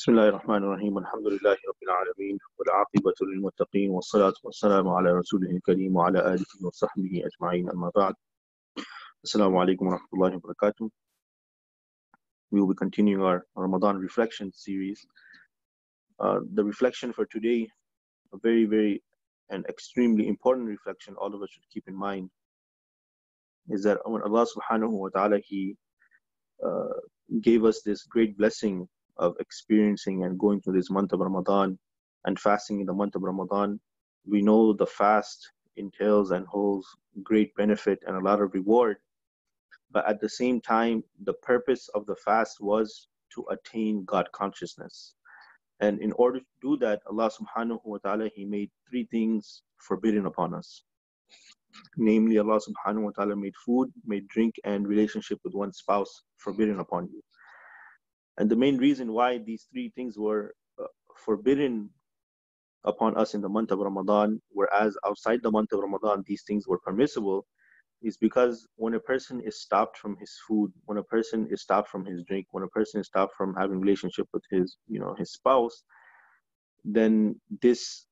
بسم الله الرحمن الرحيم الحمد لله رب العالمين والعاقبة للمتقين والصلاة والسلام على رسوله الكريم وعلى آله وصحبه أجمعين أما بعد Assalamu alaikum wa rahmatullahi wa barakatuh. We will be continuing our Ramadan reflection series. The reflection for today, a very, very and extremely important reflection all of us should keep in mind, is that when Allah subhanahu wa ta'ala, He gave us this great blessing of experiencing and going through this month of Ramadan and fasting in the month of Ramadan. We know the fast entails and holds great benefit and a lot of reward. But at the same time, the purpose of the fast was to attain God consciousness. And in order to do that, Allah subhanahu wa ta'ala, He made three things forbidden upon us. Namely, Allah subhanahu wa ta'ala made food, made drink, and relationship with one spouse forbidden upon you. And the main reason why these three things were forbidden upon us in the month of Ramadan, whereas outside the month of Ramadan these things were permissible, is because when a person is stopped from his food, when a person is stopped from his drink, when a person is stopped from having relationship with his spouse, then this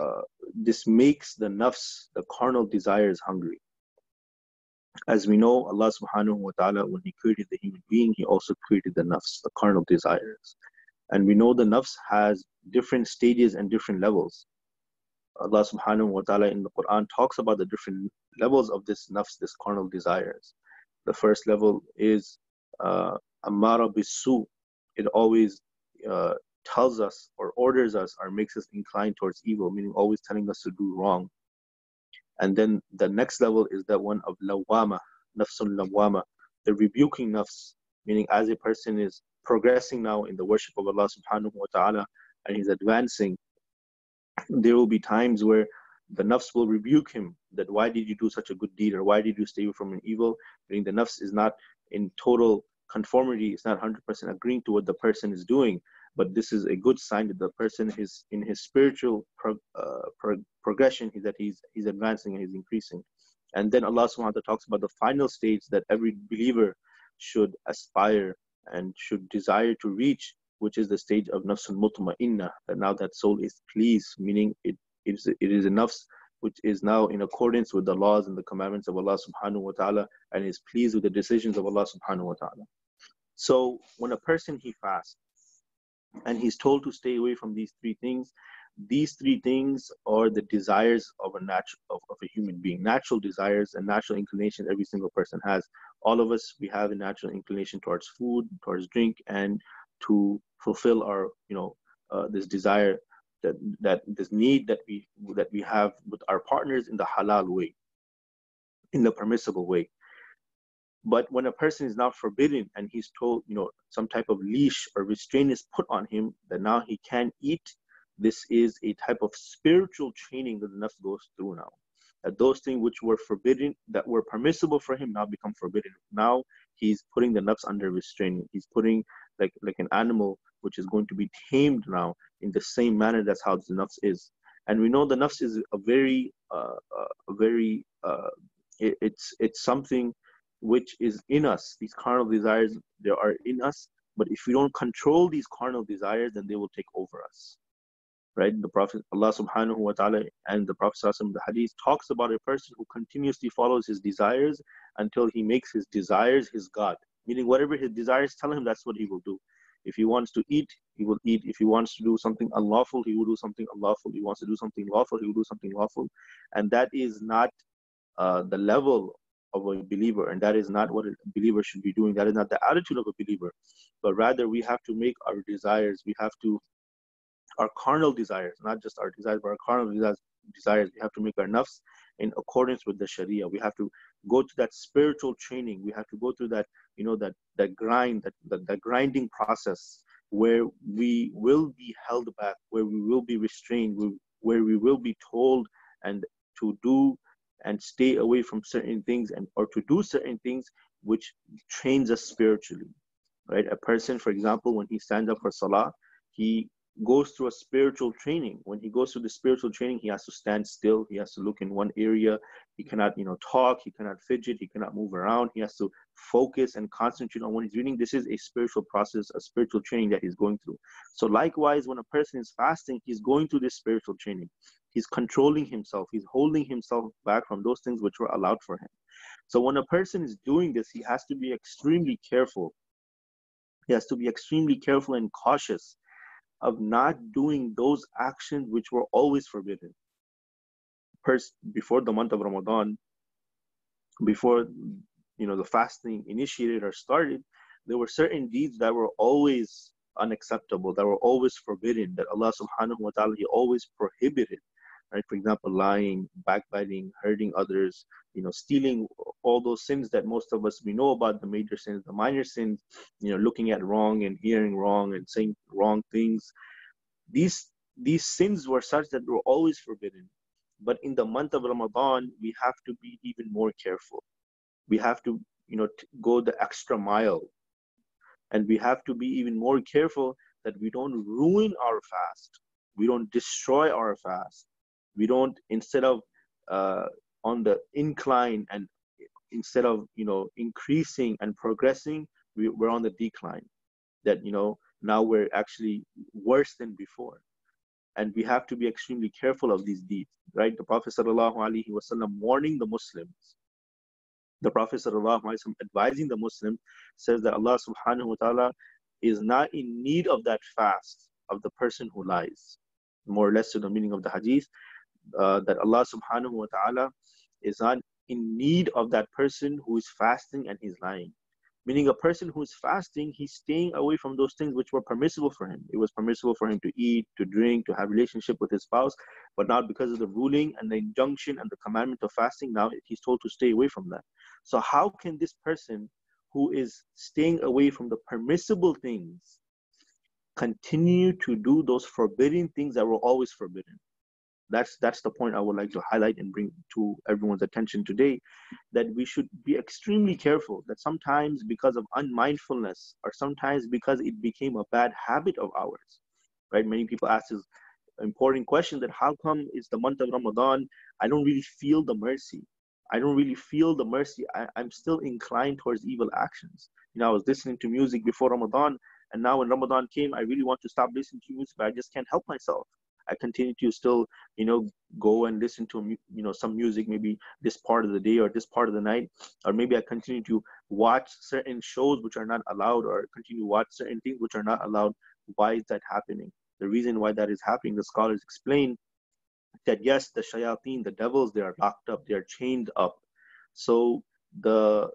makes the nafs, the carnal desires, hungry. As we know, Allah subhanahu wa ta'ala, when He created the human being, He also created the nafs, the carnal desires. And we know the nafs has different stages and different levels. Allah subhanahu wa ta'ala in the Quran talks about the different levels of this nafs, this carnal desires. The first level is ammara bisu. It always tells us or orders us or makes us inclined towards evil, meaning always telling us to do wrong. And then the next level is that one of lawama, nafsun lawama, the rebuking nafs, meaning as a person is progressing now in the worship of Allah subhanahu wa ta'ala and he's advancing, there will be times where the nafs will rebuke him that why did you do such a good deed, or why did you stay away from an evil, meaning the nafs is not in total conformity, it's not 100% agreeing to what the person is doing. But this is a good sign that the person is in his spiritual progression, that he's advancing and he's increasing. And then Allah subhanahu wa ta'ala talks about the final stage that every believer should aspire and should desire to reach, which is the stage of nafsul mutma'inna, that now that soul is pleased, meaning it is a nafs which is now in accordance with the laws and the commandments of Allah subhanahu wa ta'ala and is pleased with the decisions of Allah subhanahu wa ta'ala. So when a person he fasts, and he's told to stay away from these three things are the desires of a human being, natural desires and natural inclinations every single person has. All of us, we have a natural inclination towards food, towards drink, and to fulfill our this desire, that this need that we have with our partners in the halal way, in the permissible way. But when a person is now forbidden and he's told, some type of leash or restraint is put on him that now he can't eat, this is a type of spiritual training that the nafs goes through now. That those things which were forbidden, that were permissible for him, now become forbidden. Now he's putting the nafs under restraint. He's putting like an animal which is going to be tamed now in the same manner. That's how the nafs is. And we know the nafs is it's something which is in us. These carnal desires, they are in us, but if we don't control these carnal desires, then they will take over us, right? The Prophet, Allah subhanahu wa ta'ala, and the Prophet sallallahu alaihi wasallam, the hadith talks about a person who continuously follows his desires until he makes his desires his God, meaning whatever his desires tell him, that's what he will do. If he wants to eat, he will eat. If he wants to do something unlawful, he will do something unlawful. If he wants to do something lawful, he will do something lawful. And that is not the level of a believer, and that is not what a believer should be doing. That is not the attitude of a believer, but rather we have to make our desires, our carnal desires, not just our desires, but our carnal desires, we have to make our nafs in accordance with the Sharia. We have to go to that spiritual training. We have to go through that, that grind, that grinding process where we will be held back, where we will be restrained, where we will be told and to do and stay away from certain things, or to do certain things which trains us spiritually, right? A person, for example, when he stands up for salah, he goes through a spiritual training. When he goes through the spiritual training, he has to stand still. He has to look in one area. He cannot, talk. He cannot fidget. He cannot move around. He has to focus and concentrate on what he's reading. This is a spiritual process, a spiritual training that he's going through. So likewise, when a person is fasting, he's going through this spiritual training. He's controlling himself. He's holding himself back from those things which were allowed for him. So when a person is doing this, he has to be extremely careful. He has to be extremely careful and cautious of not doing those actions which were always forbidden. Before the month of Ramadan, before the fasting initiated or started, there were certain deeds that were always unacceptable, that were always forbidden, that Allah subhanahu wa ta'ala, He always prohibited. Right? For example, lying, backbiting, hurting others, stealing, all those sins that most of us, we know about, the major sins, the minor sins, looking at wrong and hearing wrong and saying wrong things. These sins were such that were always forbidden. But in the month of Ramadan, we have to be even more careful. We have to, go the extra mile. And we have to be even more careful that we don't ruin our fast. We don't destroy our fast. We don't, instead of on the incline, and instead of, increasing and progressing, we're on the decline. That, now we're actually worse than before. And we have to be extremely careful of these deeds, right? The Prophet ﷺ warning the Muslims. The Prophet ﷺ advising the Muslims says that Allah subhanahu wa ta'ala is not in need of that fast of the person who lies. More or less to the meaning of the hadith, that Allah subhanahu wa ta'ala is not in need of that person who is fasting and he's lying. Meaning a person who is fasting, he's staying away from those things which were permissible for him. It was permissible for him to eat, to drink, to have relationship with his spouse, but now because of the ruling and the injunction and the commandment of fasting, now he's told to stay away from that. So how can this person who is staying away from the permissible things continue to do those forbidden things that were always forbidden? That's the point I would like to highlight and bring to everyone's attention today, that we should be extremely careful, that sometimes because of unmindfulness, or sometimes because it became a bad habit of ours, right? Many people ask this important question, that how come it's the month of Ramadan, I don't really feel the mercy. I don't really feel the mercy. I'm still inclined towards evil actions. I was listening to music before Ramadan, and now when Ramadan came, I really want to stop listening to music, but I just can't help myself. I continue to still, go and listen to, some music, maybe this part of the day or this part of the night, or maybe I continue to watch certain shows which are not allowed, or continue to watch certain things which are not allowed. Why is that happening? The reason why that is happening, the scholars explain that yes, the shayateen, the devils, they are locked up, they are chained up. So the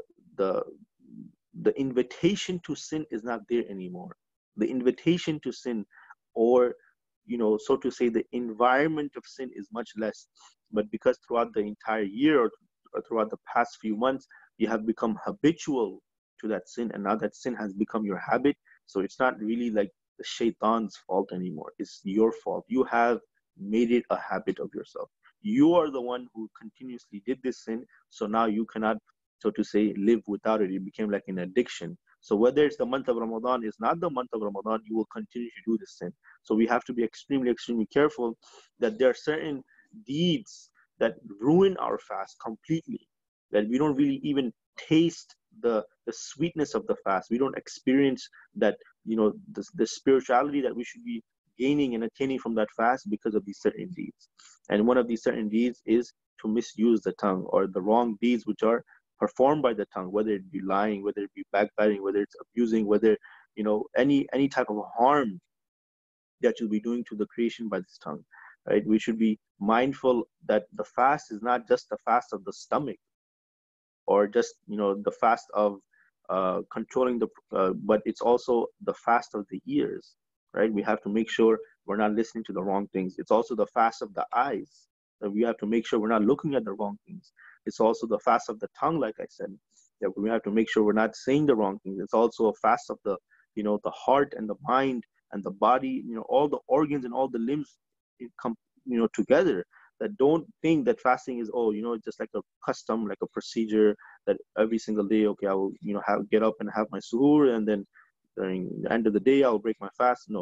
invitation to sin is not there anymore. The invitation to sin, or so to say, the environment of sin is much less. But because throughout the entire year, or throughout the past few months, you have become habitual to that sin, and now that sin has become your habit, so it's not really like the shaitan's fault anymore. It's your fault. You have made it a habit of yourself. You are the one who continuously did this sin, so now you cannot, so to say, live without it. It became like an addiction. So whether it's the month of Ramadan, is not the month of Ramadan, you will continue to do this sin. So we have to be extremely, extremely careful that there are certain deeds that ruin our fast completely, that we don't really even taste the sweetness of the fast. We don't experience that, the spirituality that we should be gaining and attaining from that fast because of these certain deeds. And one of these certain deeds is to misuse the tongue, or the wrong deeds which are performed by the tongue, whether it be lying, whether it be backbiting, whether it's abusing, whether any type of harm that you'll be doing to the creation by this tongue, right? We should be mindful that the fast is not just the fast of the stomach, or just the fast of controlling but it's also the fast of the ears, right? We have to make sure we're not listening to the wrong things. It's also the fast of the eyes, that we have to make sure we're not looking at the wrong things. It's also the fast of the tongue, like I said, that we have to make sure we're not saying the wrong things. It's also a fast of the heart and the mind and the body, all the organs and all the limbs come together. That don't think that fasting is just like a custom, like a procedure, that every single day, okay, I will get up and have my suhoor, and then during the end of the day I'll break my fast. No,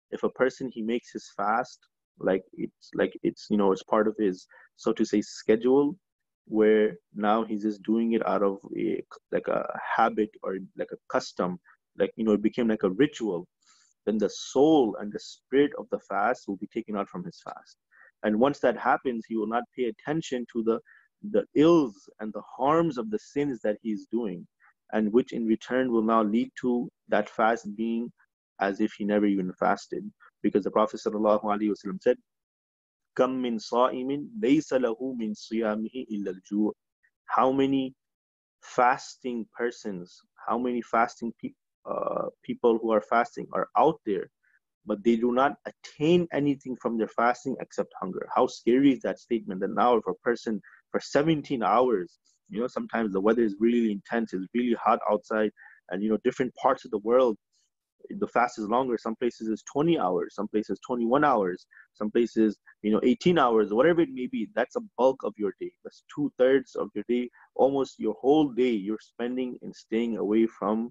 if a person, he makes his fast like it's it's part of his, so to say, schedule, where now he's just doing it out of a habit or like a custom, it became like a ritual, then the soul and the spirit of the fast will be taken out from his fast. And once that happens, he will not pay attention to the ills and the harms of the sins that he's doing, and which in return will now lead to that fast being as if he never even fasted. Because the Prophet ﷺ said, "Kam min sa'imin laysa lahu min siyamihi illa al-ju'." How many fasting persons, how many fasting people who are fasting are out there, but they do not attain anything from their fasting except hunger. How scary is that statement? That now if a person for 17 hours, sometimes the weather is really intense, it's really hot outside, and different parts of the world, the fast is longer. Some places is 20 hours, some places 21 hours, some places 18 hours, whatever it may be. That's a bulk of your day. That's 2/3 of your day. Almost your whole day you're spending in staying away from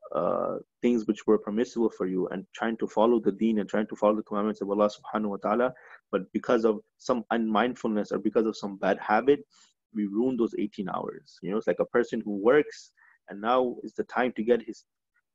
things which were permissible for you, and trying to follow the deen and trying to follow the commandments of Allah subhanahu wa ta'ala. But because of some unmindfulness or because of some bad habit, we ruin those 18 hours. It's like a person who works, and now is the time to get his,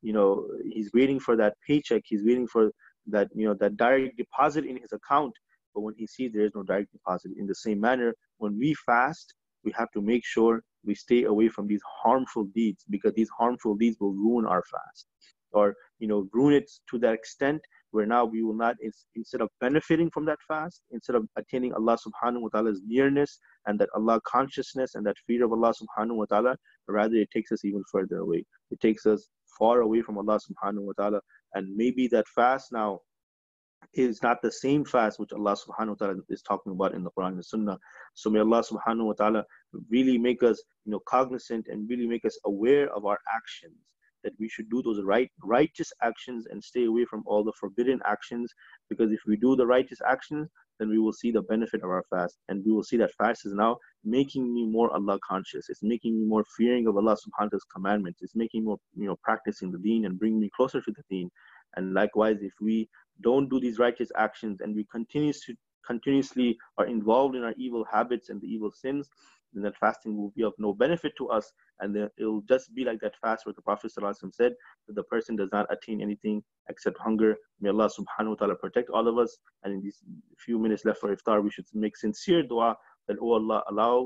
he's waiting for that paycheck, he's waiting for that, that direct deposit in his account. But when he sees there is no direct deposit, in the same manner, when we fast, we have to make sure we stay away from these harmful deeds, because these harmful deeds will ruin our fast, or ruin it to that extent where now we will not, instead of benefiting from that fast, instead of attaining Allah subhanahu wa ta'ala's nearness and that Allah consciousness and that fear of Allah subhanahu wa ta'ala, rather it takes us even further away. It takes us far away from Allah subhanahu wa ta'ala. And maybe that fast now is not the same fast which Allah subhanahu wa ta'ala is talking about in the Quran and Sunnah. So may Allah subhanahu wa ta'ala really make us cognizant, and really make us aware of our actions, that we should do those righteous actions and stay away from all the forbidden actions. Because if we do the righteous actions, then we will see the benefit of our fast, and we will see that fast is now making me more Allah conscious. It's making me more fearing of Allah subhanahu wa ta'ala's commandments. It's making me more practicing the deen and bringing me closer to the deen. And likewise, if we don't do these righteous actions and we continuously are involved in our evil habits and the evil sins, then that fasting will be of no benefit to us. And then it will just be like that fast where the Prophet ﷺ said that the person does not attain anything except hunger. May Allah subhanahu wa ta'ala protect all of us. And in these few minutes left for iftar, we should make sincere dua that, oh Allah,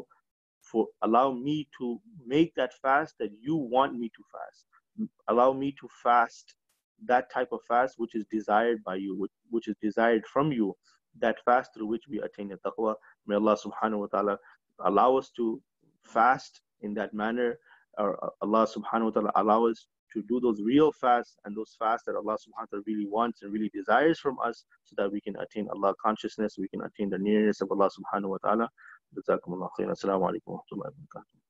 allow me to make that fast that you want me to fast. Allow me to fast that type of fast which is desired by you, which is desired from you, that fast through which we attain the taqwa. May Allah subhanahu wa ta'ala allow us to fast in that manner, or Allah subhanahu wa ta'ala allow us to do those real fasts, and those fasts that Allah subhanahu wa ta'ala really wants and really desires from us, so that we can attain Allah consciousness, we can attain the nearness of Allah subhanahu wa ta'ala. Jazakumullah khair. Assalamu alaikum wa rahmatullahi wa barakatuh.